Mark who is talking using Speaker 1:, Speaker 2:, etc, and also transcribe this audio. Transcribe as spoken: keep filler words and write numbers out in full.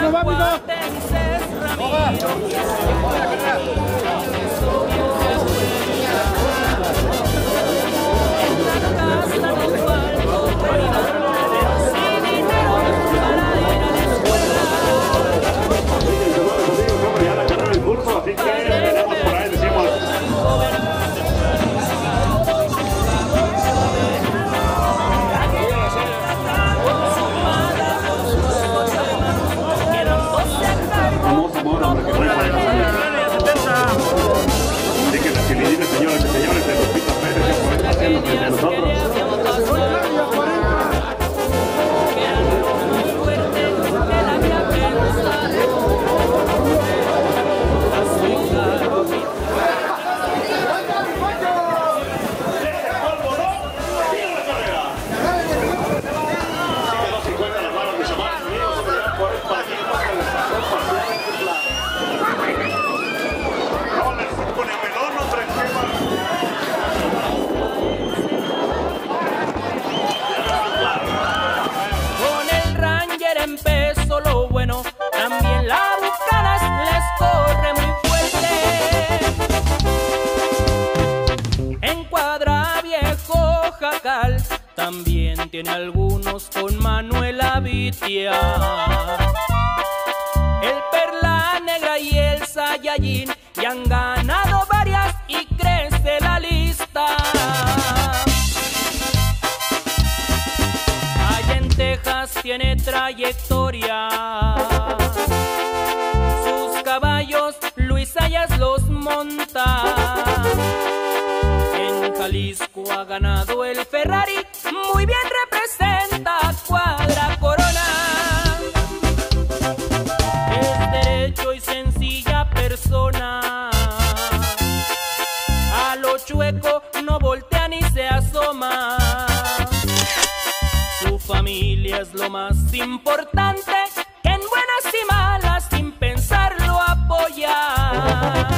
Speaker 1: También tiene algunos con Manuela Vitia, el Perla Negra y el Saiyajin, y han ganado varias y crece la lista. Allá en Texas tiene trayectoria, sus caballos Luis Ayas los monta. En Jalisco ha ganado el Ferrari, muy bien representa Cuadra Corona. Es derecho y sencilla persona, a lo chueco no voltea ni se asoma. Su familia es lo más importante, que en buenas y malas sin pensarlo apoya.